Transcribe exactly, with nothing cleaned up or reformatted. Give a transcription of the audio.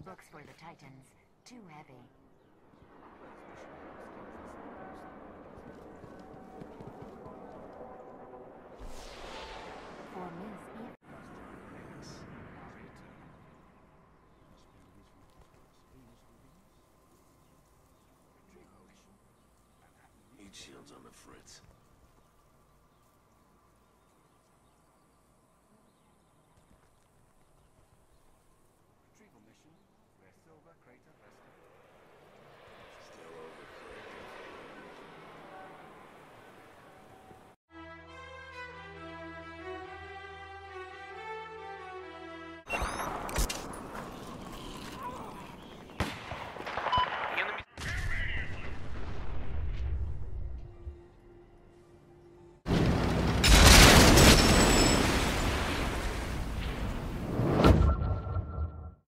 Books for the Titans. Too heavy. For Miss Eve. Heat shields on the fritz. Retrieval mission, where Silver Crater vessel